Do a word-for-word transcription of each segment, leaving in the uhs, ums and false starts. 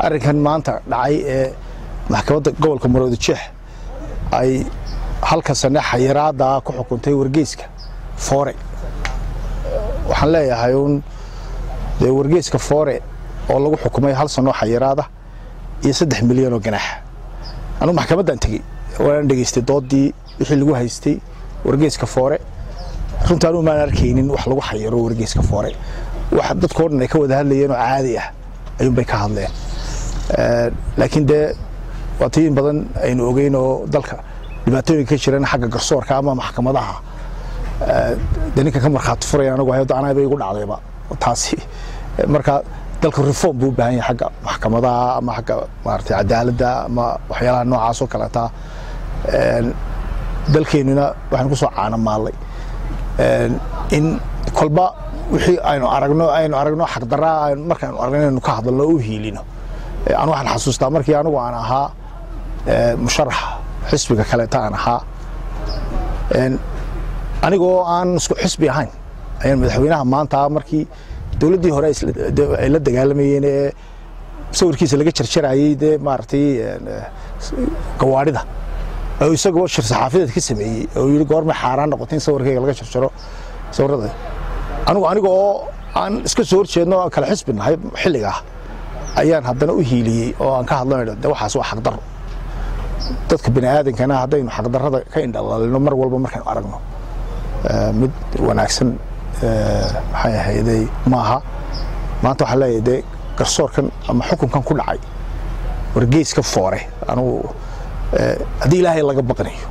arrinkan maanta dhacay ee maxkamadda gobolka Maroodi Jeex ay halka sano xayiraada ku xukuntay wargeyska Foore waxaan leeyahay un de wargeyska Foore oo lagu xukumay hal sano xayiraada iyo saddex milyan oo ganaax anu maxkamadan tagay waan dhageystay doodii wixii lagu haystay wargeyska Foore runtaan uma arkaynin wax lagu xayiro wargeyska Foore wax dadku oo dhan ay ka wada hadlayeen oo caadi ah ayuu bay ka hadleen ee laakiin de watiin badan aynu ogeyn oo dalka dhibaatooyin ka jiraan xagga garsoorka ama maxkamadaha ee ninka ka marxaad furay anagu hay'ad anaaba igu dhacdayba taasi marka dalka reform buu baahan yahay xagga maxkamadaha ama xagga maartay cadaaladda ama waxyaalaha noocaas oo kale taa ee dalkeenuna waxaan ku soo caana maalay ee in kolba wixii aynu aragno aynu aragno xaq daraa markaan aragnayno ka hadalno oo hiilino aan waxaan xasuustaa markii anigu aan ahaa ee musharax xisbiga kale taan ahaa een anigoo aan isku xisbi ahayn ayaan madaxweynaha maanta markii dawladdii hore ay la dagaalamayeen ee sawirkiisa laga jarjarayay de maartay gawaarida oo isagoo shir saxaafadeed ka sameeyay oo yiri goorma xaaraan noqotay sawirkayga laga jarjaro sawirada anigu anigoo aan iska soo horjeedno kala xisbinahay xilliga ayaan haddana u hiiliyay oo aan ka hadlayno de waxaas waa xaq dar dadka bini aadankana hadaynu xaq darrada ka indhalaalino mar walba markaan aragno mid wanaagsan maxay ahaydey maaha maanta waxa leeyahay de garsoorkan ama xukunkan ku dhacay wargeyska Foore anigu hadii ilaahay laga baqanayo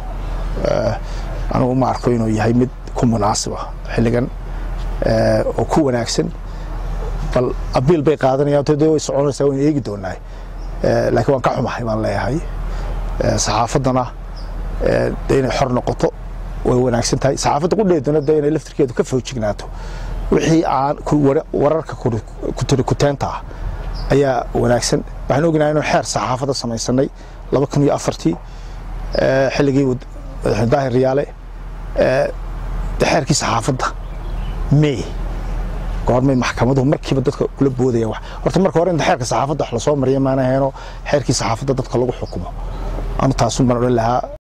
anigu ma arko inuu yahay mid ku munaasib ah xilligan oo ku wanaagsan bal abil bay qaadanayaan tadoo way soconaysaa waan eegi doonaa laakiin waan ka xumahay baan leeyahay saxaafadana deena xor noqoto way wanaagsan tahay saxaafadda ku dheedana deena laftirkeedu ka foojignaato wixii aan ku wararka ku tiri ku teenta ayaa wanaagsan waxaan ognahay inuu xeer saxaafadda samaysanay laba kun iyo afartii ee xilligii Daahir Riyaale ee xeerkii saxaafadda may goormay maxkamaduhu markiiba dadka kula boodayaan wax horta marka hore in xeerka saxaafadda wax la soo mariyo maana heeno xeerkii saxaafadda dadka lagu xukumo anu taas u baan oran lahaa